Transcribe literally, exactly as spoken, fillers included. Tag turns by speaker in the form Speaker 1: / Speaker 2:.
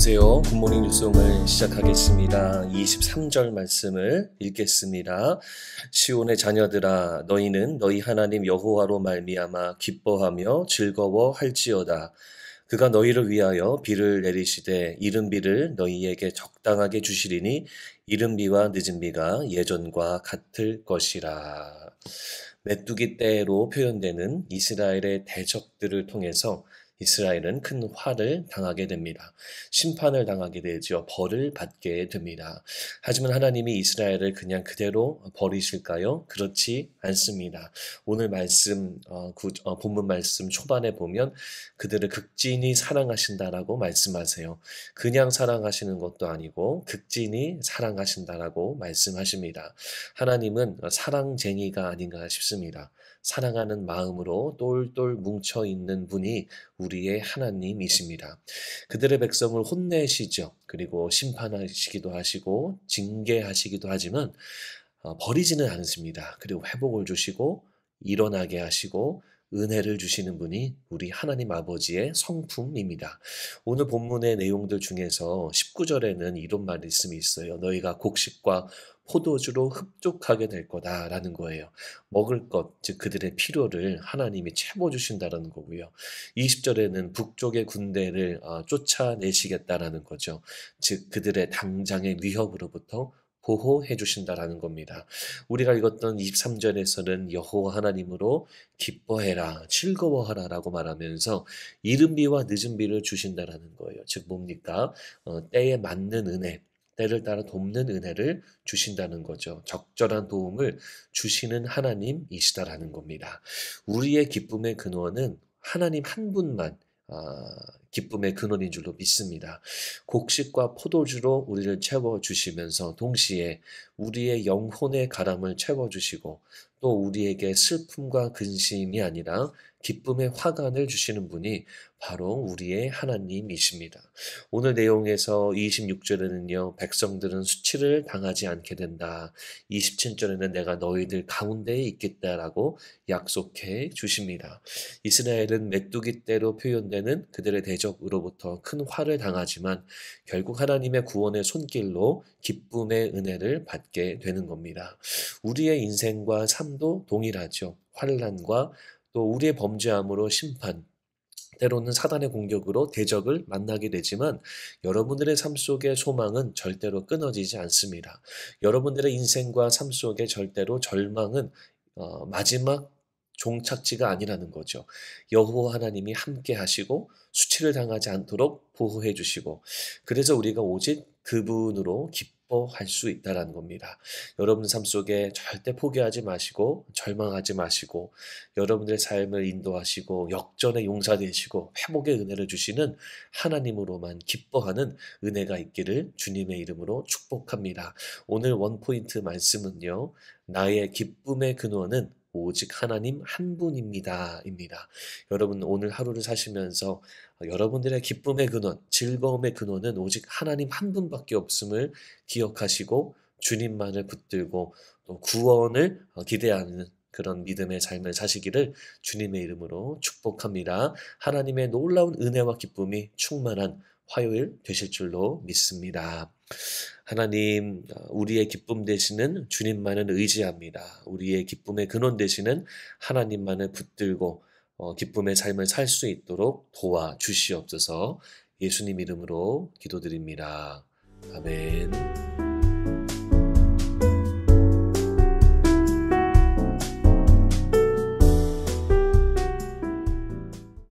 Speaker 1: 안녕하세요. 굿모닝 뉴스룸을 시작하겠습니다. 이십삼 절 말씀을 읽겠습니다. 시온의 자녀들아, 너희는 너희 하나님 여호와로 말미암아 기뻐하며 즐거워할지어다. 그가 너희를 위하여 비를 내리시되 이른 비를 너희에게 적당하게 주시리니 이른 비와 늦은 비가 예전과 같을 것이라. 메뚜기 떼로 표현되는 이스라엘의 대적들을 통해서 이스라엘은 큰 화를 당하게 됩니다. 심판을 당하게 되죠. 벌을 받게 됩니다. 하지만 하나님이 이스라엘을 그냥 그대로 버리실까요? 그렇지 않습니다. 오늘 말씀, 어, 구, 어, 본문 말씀 초반에 보면 그들을 극진히 사랑하신다라고 말씀하세요. 그냥 사랑하시는 것도 아니고 극진히 사랑하신다라고 말씀하십니다. 하나님은 사랑쟁이가 아닌가 싶습니다. 사랑하는 마음으로 똘똘 뭉쳐 있는 분이 우리의 하나님이십니다. 그들의 백성을 혼내시죠. 그리고 심판하시기도 하시고 징계하시기도 하지만 어, 버리지는 않으십니다. 그리고 회복을 주시고 일어나게 하시고 은혜를 주시는 분이 우리 하나님 아버지의 성품입니다. 오늘 본문의 내용들 중에서 십구 절에는 이런 말씀이 있어요. 너희가 곡식과 포도주로 흡족하게 될 거다라는 거예요. 먹을 것, 즉 그들의 필요를 하나님이 채워주신다라는 거고요. 이십 절에는 북쪽의 군대를 어, 쫓아내시겠다라는 거죠. 즉 그들의 당장의 위협으로부터 보호해 주신다라는 겁니다. 우리가 읽었던 이십삼 절에서는 여호와 하나님으로 기뻐해라, 즐거워하라라고 말하면서 이른 비와 늦은 비를 주신다라는 거예요. 즉 뭡니까? 어, 때에 맞는 은혜, 때를 따라 돕는 은혜를 주신다는 거죠. 적절한 도움을 주시는 하나님이시다라는 겁니다. 우리의 기쁨의 근원은 하나님 한 분만 아, 기쁨의 근원인 줄로 믿습니다. 곡식과 포도주로 우리를 채워주시면서 동시에 우리의 영혼의 가람을 채워주시고 또 우리에게 슬픔과 근심이 아니라 기쁨의 화관을 주시는 분이 바로 우리의 하나님이십니다. 오늘 내용에서 이십육 절에는요. 백성들은 수치를 당하지 않게 된다. 이십칠 절에는 내가 너희들 가운데에 있겠다라고 약속해 주십니다. 이스라엘은 메뚜기 떼로 표현되는 그들의 대적으로부터 큰 화를 당하지만 결국 하나님의 구원의 손길로 기쁨의 은혜를 받게 되는 겁니다. 우리의 인생과 삶도 동일하죠. 환난과 또 우리의 범죄함으로 심판, 때로는 사단의 공격으로 대적을 만나게 되지만 여러분들의 삶 속의 소망은 절대로 끊어지지 않습니다. 여러분들의 인생과 삶 속에 절대로 절망은 어, 마지막 종착지가 아니라는 거죠. 여호와 하나님이 함께 하시고 수치를 당하지 않도록 보호해 주시고 그래서 우리가 오직 그분으로 기뻐할 수 있다는 겁니다. 여러분 삶 속에 절대 포기하지 마시고 절망하지 마시고 여러분들의 삶을 인도하시고 역전의 용사 되시고 회복의 은혜를 주시는 하나님으로만 기뻐하는 은혜가 있기를 주님의 이름으로 축복합니다. 오늘 원포인트 말씀은요. 나의 기쁨의 근원은 오직 하나님 한 분입니다. 입니다. 여러분 오늘 하루를 사시면서 여러분들의 기쁨의 근원, 즐거움의 근원은 오직 하나님 한 분밖에 없음을 기억하시고 주님만을 붙들고 또 구원을 기대하는 그런 믿음의 삶을 사시기를 주님의 이름으로 축복합니다. 하나님의 놀라운 은혜와 기쁨이 충만한 화요일 되실 줄로 믿습니다. 하나님, 우리의 기쁨 되시는 주님만을 의지합니다. 우리의 기쁨의 근원 되시는 하나님만을 붙들고 어, 기쁨의 삶을 살 수 있도록 도와주시옵소서. 예수님 이름으로 기도드립니다. 아멘.